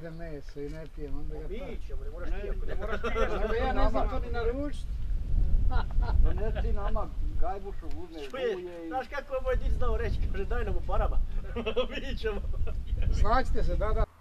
jedem meso i ne pijem, onda ga Mi ćemo, ne moraš ti ako ne moraš ti. Ja ne znam to ni naručiti. Donesi nama gajbušu, uzme Čuješ, znaš kako je moj dic znao reći, kaže daj nam u parama. Mi ćemo. Slaćite se, da.